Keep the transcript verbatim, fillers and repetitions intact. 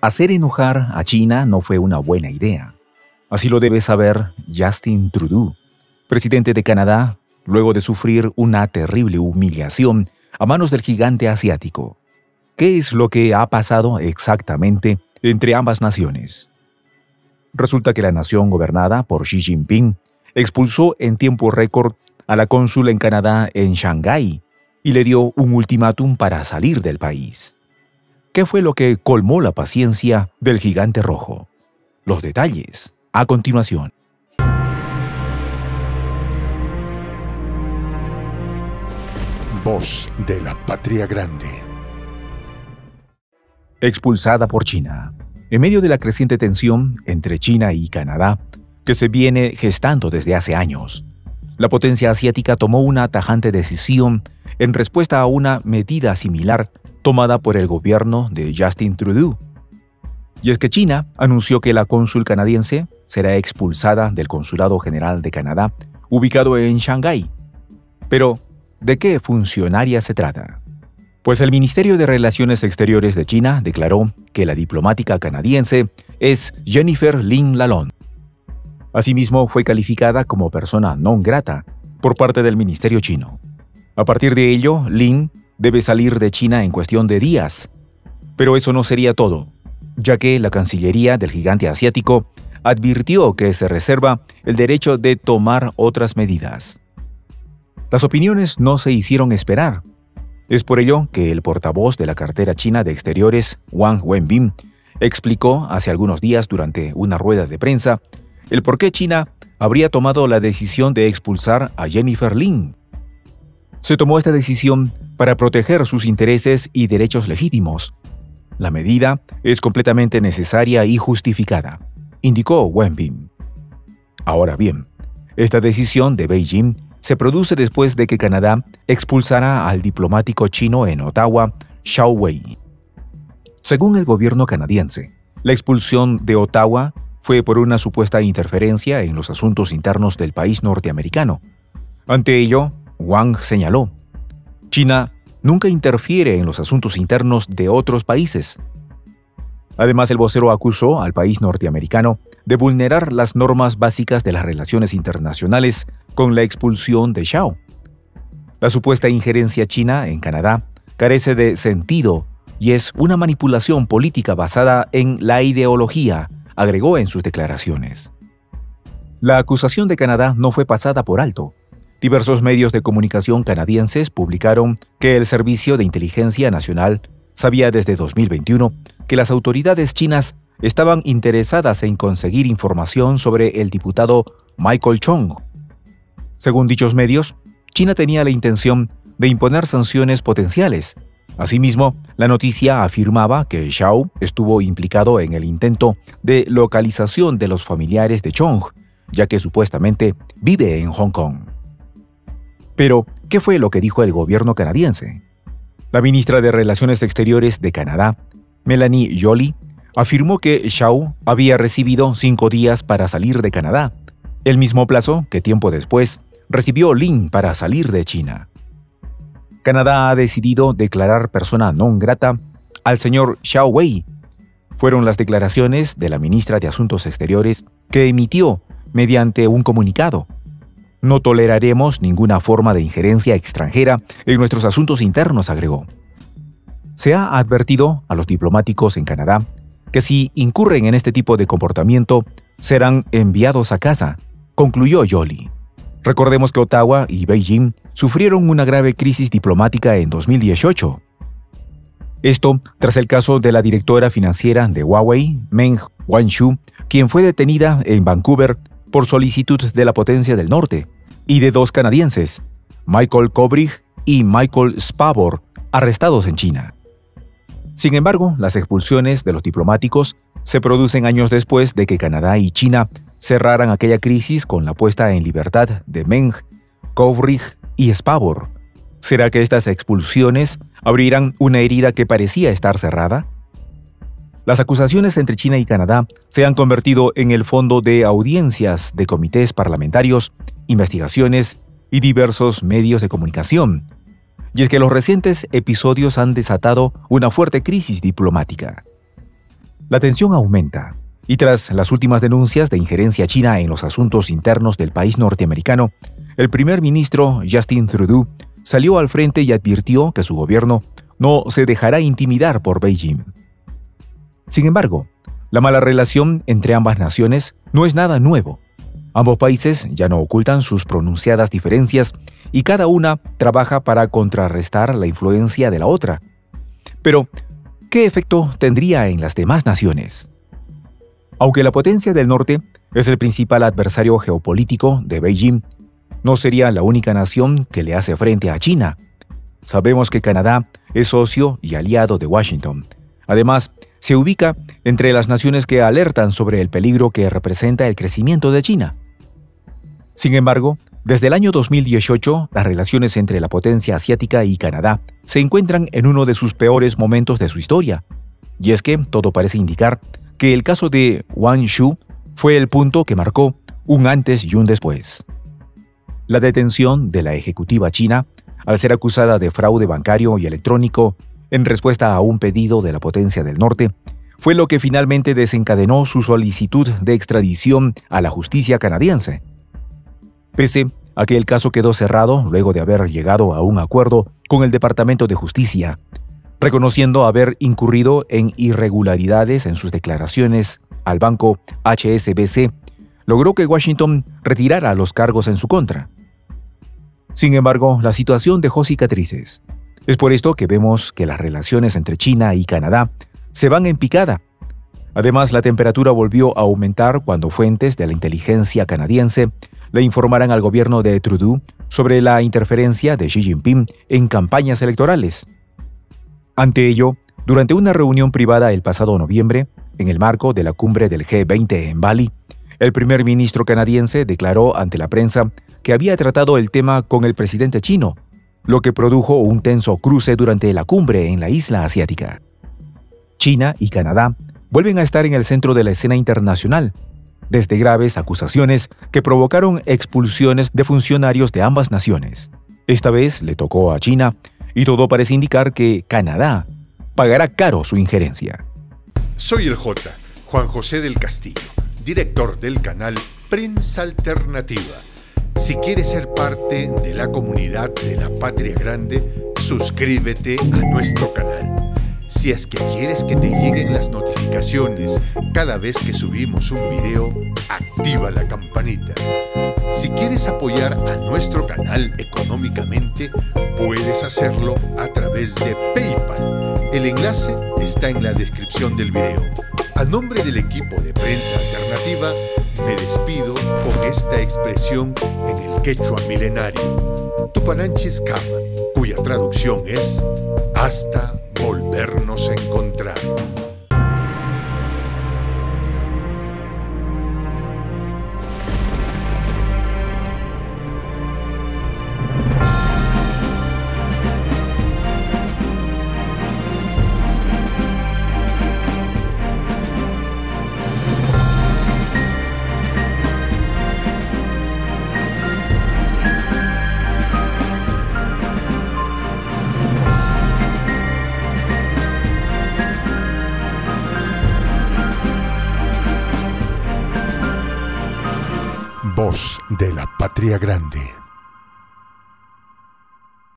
Hacer enojar a China no fue una buena idea. Así lo debe saber Justin Trudeau, presidente de Canadá, luego de sufrir una terrible humillación a manos del gigante asiático. ¿Qué es lo que ha pasado exactamente entre ambas naciones? Resulta que la nación gobernada por Xi Jinping expulsó en tiempo récord a la cónsul en Canadá en Shanghái y le dio un ultimátum para salir del país. ¿Qué fue lo que colmó la paciencia del gigante rojo? Los detalles a continuación. Voz de la Patria Grande. Expulsada por China. En medio de la creciente tensión entre China y Canadá, que se viene gestando desde hace años, la potencia asiática tomó una tajante decisión en respuesta a una medida similar tomada por el gobierno de Justin Trudeau. Y es que China anunció que la cónsul canadiense será expulsada del Consulado General de Canadá, ubicado en Shanghái. Pero, ¿de qué funcionaria se trata? Pues el Ministerio de Relaciones Exteriores de China declaró que la diplomática canadiense es Jennifer Lin Lalonde. Asimismo, fue calificada como persona non grata por parte del Ministerio chino. A partir de ello, Lin debe salir de China en cuestión de días. Pero eso no sería todo, ya que la Cancillería del gigante asiático advirtió que se reserva el derecho de tomar otras medidas. Las opiniones no se hicieron esperar. Es por ello que el portavoz de la cartera china de Exteriores, Wang Wenbin, explicó hace algunos días durante una rueda de prensa el por qué China habría tomado la decisión de expulsar a Jennifer Lin. Se tomó esta decisión para proteger sus intereses y derechos legítimos. La medida es completamente necesaria y justificada, indicó Wenbin. Ahora bien, esta decisión de Beijing se produce después de que Canadá expulsara al diplomático chino en Ottawa, Zhao Wei. Según el gobierno canadiense, la expulsión de Ottawa fue por una supuesta interferencia en los asuntos internos del país norteamericano. Ante ello, Wang señaló: China nunca interfiere en los asuntos internos de otros países. Además, el vocero acusó al país norteamericano de vulnerar las normas básicas de las relaciones internacionales con la expulsión de Zhao. La supuesta injerencia china en Canadá carece de sentido y es una manipulación política basada en la ideología, agregó en sus declaraciones. La acusación de Canadá no fue pasada por alto. Diversos medios de comunicación canadienses publicaron que el Servicio de Inteligencia Nacional sabía desde dos mil veintiuno que las autoridades chinas estaban interesadas en conseguir información sobre el diputado Michael Chong. Según dichos medios, China tenía la intención de imponer sanciones potenciales. Asimismo, la noticia afirmaba que Zhao estuvo implicado en el intento de localización de los familiares de Chong, ya que supuestamente vive en Hong Kong. Pero, ¿qué fue lo que dijo el gobierno canadiense? La ministra de Relaciones Exteriores de Canadá, Melanie Joly, afirmó que Zhao había recibido cinco días para salir de Canadá, el mismo plazo que tiempo después recibió Lin para salir de China. Canadá ha decidido declarar persona non grata al señor Zhao Wei. Fueron las declaraciones de la ministra de Asuntos Exteriores que emitió mediante un comunicado. No toleraremos ninguna forma de injerencia extranjera en nuestros asuntos internos, agregó. Se ha advertido a los diplomáticos en Canadá que si incurren en este tipo de comportamiento, serán enviados a casa, concluyó Joly. Recordemos que Ottawa y Beijing sufrieron una grave crisis diplomática en dos mil dieciocho. Esto tras el caso de la directora financiera de Huawei, Meng Wanzhou, quien fue detenida en Vancouver por solicitud de la potencia del norte, y de dos canadienses, Michael Kovrig y Michael Spavor, arrestados en China. Sin embargo, las expulsiones de los diplomáticos se producen años después de que Canadá y China cerraran aquella crisis con la puesta en libertad de Meng, Kovrig y Spavor. ¿Será que estas expulsiones abrirán una herida que parecía estar cerrada? Las acusaciones entre China y Canadá se han convertido en el fondo de audiencias de comités parlamentarios, investigaciones y diversos medios de comunicación. Y es que los recientes episodios han desatado una fuerte crisis diplomática. La tensión aumenta, y tras las últimas denuncias de injerencia china en los asuntos internos del país norteamericano, el primer ministro Justin Trudeau salió al frente y advirtió que su gobierno no se dejará intimidar por Beijing. Sin embargo, la mala relación entre ambas naciones no es nada nuevo. Ambos países ya no ocultan sus pronunciadas diferencias y cada una trabaja para contrarrestar la influencia de la otra. Pero, ¿qué efecto tendría en las demás naciones? Aunque la potencia del norte es el principal adversario geopolítico de Beijing, no sería la única nación que le hace frente a China. Sabemos que Canadá es socio y aliado de Washington. Además, se ubica entre las naciones que alertan sobre el peligro que representa el crecimiento de China. Sin embargo, desde el año dos mil dieciocho, las relaciones entre la potencia asiática y Canadá se encuentran en uno de sus peores momentos de su historia. Y es que todo parece indicar que el caso de Wang Shu fue el punto que marcó un antes y un después. La detención de la ejecutiva china, al ser acusada de fraude bancario y electrónico en respuesta a un pedido de la potencia del norte, fue lo que finalmente desencadenó su solicitud de extradición a la justicia canadiense. Pese a que el caso quedó cerrado luego de haber llegado a un acuerdo con el Departamento de Justicia, reconociendo haber incurrido en irregularidades en sus declaraciones al banco H S B C, logró que Washington retirara los cargos en su contra. Sin embargo, la situación dejó cicatrices. Es por esto que vemos que las relaciones entre China y Canadá se van en picada. Además, la temperatura volvió a aumentar cuando fuentes de la inteligencia canadiense le informaran al gobierno de Trudeau sobre la interferencia de Xi Jinping en campañas electorales. Ante ello, durante una reunión privada el pasado noviembre, en el marco de la cumbre del G veinte en Bali, el primer ministro canadiense declaró ante la prensa que había tratado el tema con el presidente chino, lo que produjo un tenso cruce durante la cumbre en la isla asiática. China y Canadá vuelven a estar en el centro de la escena internacional, desde graves acusaciones que provocaron expulsiones de funcionarios de ambas naciones. Esta vez le tocó a China, y todo parece indicar que Canadá pagará caro su injerencia. Soy el J, Juan José del Castillo, director del canal Prensa Alternativa. Si quieres ser parte de la comunidad de la Patria Grande, suscríbete a nuestro canal. Si es que quieres que te lleguen las notificaciones cada vez que subimos un video, activa la campanita. Si quieres apoyar a nuestro canal económicamente, puedes hacerlo a través de PayPal. El enlace está en la descripción del video. A nombre del equipo de Prensa Alternativa, me despido con esta expresión en el quechua milenario, Tupananchis Kama, cuya traducción es hasta volvernos a encontrar. Voz de la Patria Grande.